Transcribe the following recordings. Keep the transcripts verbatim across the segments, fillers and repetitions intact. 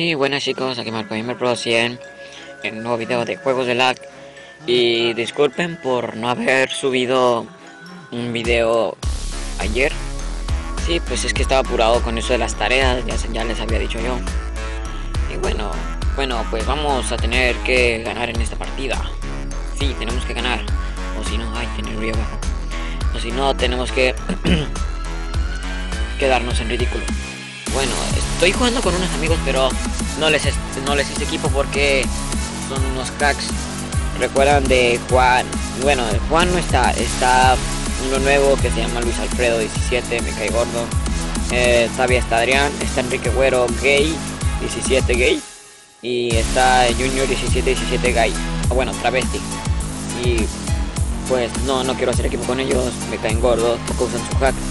Muy buenas chicos, aquí Marco Gamer Pro cien en un nuevo video de juegos de lag. Y disculpen por no haber subido un video ayer. Sí, pues es que estaba apurado con eso de las tareas, ya, ya les había dicho yo. Y bueno, bueno, pues vamos a tener que ganar en esta partida. Sí, tenemos que ganar. O si no, ay, tiene el río abajo. O si no, tenemos que quedarnos en ridículo. Bueno, estoy jugando con unos amigos, pero no les no les hice equipo porque son unos cracks. Recuerdan de Juan. Bueno, Juan no está, está uno nuevo que se llama Luis Alfredo diecisiete, me cae gordo. Eh, todavía está Adrián, está Enrique Güero Gay diecisiete Gay y está Junior diecisiete diecisiete Gay. Ah, bueno, travesti. Y pues no, no quiero hacer equipo con ellos, me caen gordos, poco usan su hack.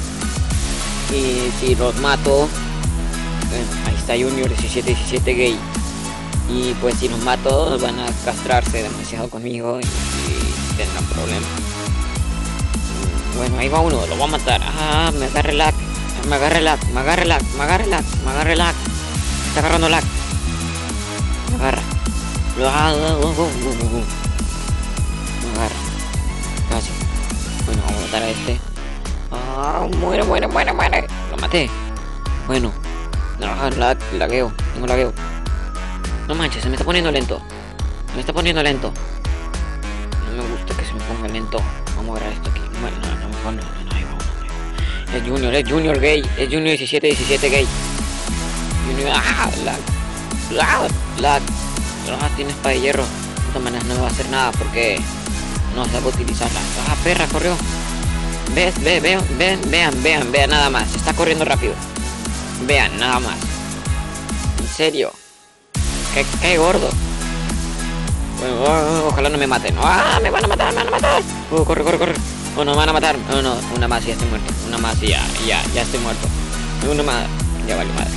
Y si los mato, eh, ahí está Junior diecisiete diecisiete Gay. Y pues si los mato van a castrarse demasiado conmigo y, y tendrán problemas. Bueno, ahí va uno, lo voy a matar. Ah, me agarre lag, me agarre lag, me agarre lag, me agarre lag, me agarre lag. Me está agarrando lag. Me agarra. Me agarra. Casi. Bueno, vamos a matar a este. Ah, muere, muere, muere, muere. Lo maté. Bueno. No, lag, lagueo. Tengo lagueo. No manches, se me está poniendo lento. Se me está poniendo lento. No me gusta que se me ponga lento. Vamos a ver esto aquí. Bueno, no, no, mejor no, no, no, ahí vamos. Es Junior, es Junior Gay. Es Junior diecisiete diecisiete Gay. Junior, ah, lag. Lag, lag. Ah, tiene espada de hierro. De todas maneras no va a hacer nada porque no se va a utilizarla. Ah, perra, corrió. ¿Ves? Ve, ve, ven, vean, vean, vean nada más. Está corriendo rápido. Vean, nada más. En serio. Cae, cae gordo. Bueno, oh, ojalá no me maten. ¡Ah! Me van a matar, me van a matar. Oh, corre, corre, corre. Oh, no, me van a matar. No, no, una más y ya estoy muerto. Una más y ya, ya, ya estoy muerto. Una más. Ya vale madre.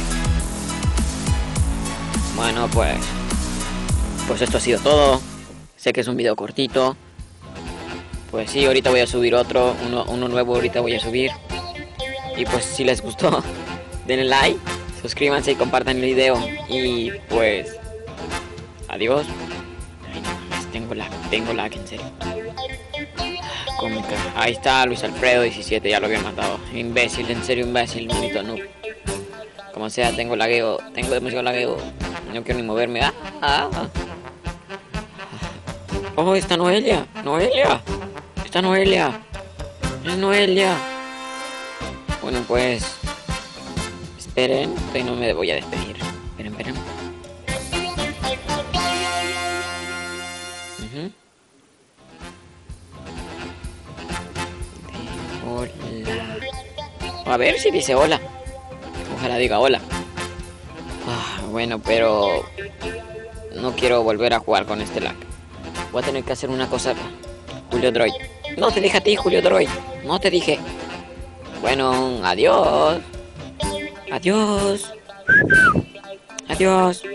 Bueno, pues. Pues esto ha sido todo. Sé que es un video cortito. Pues sí, ahorita voy a subir otro, uno, uno nuevo ahorita voy a subir. Y pues si les gustó, denle like, suscríbanse y compartan el video. Y pues, adiós. Ay, no mames, tengo lag, tengo lag, en serio. Cómica. Ahí está Luis Alfredo diecisiete, ya lo había matado. Imbécil, en serio imbécil, bonito noob. Como sea, tengo lagueo, tengo demasiado lagueo. No quiero ni moverme. Ah, ah, ah. Oh, está Noelia, Noelia. Está Noelia. Es Noelia. Bueno, pues. Esperen. Hoy no me voy a despedir. Esperen, esperen. Uh-huh. Hola. A ver si dice hola. Ojalá diga hola. Ah, bueno, pero. No quiero volver a jugar con este lag. Voy a tener que hacer una cosa. Julio Droid. No te dije a ti, Julio Droid. No te dije. Bueno, adiós. Adiós. Adiós.